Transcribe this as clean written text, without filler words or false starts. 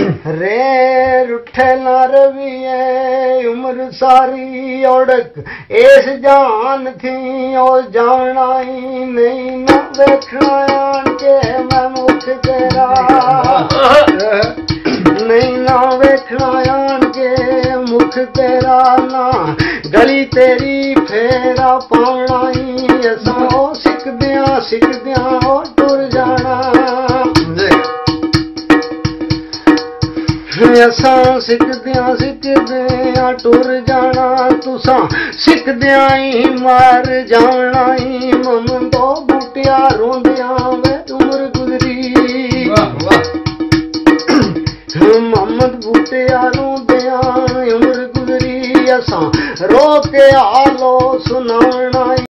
रे रुठे न रविए उम्र सारी ओढ़क एस जान थी ओ जानाई नहीं न देखना के मैं मुख तेरा नहीं ना वेखना के मुख तेरा ना गली तेरी फेरा पाउणाई असां सिखदियां और टुर जाना असां सिखदियां टुर जाना तुसां सिखदियां ही मार जाना ही मम दो बूटिया रोंदियां वे उम्र गुजरी मोहम्मद बूटिया रोंदियां उम्र गुजरी असां रो के आलो सुनावना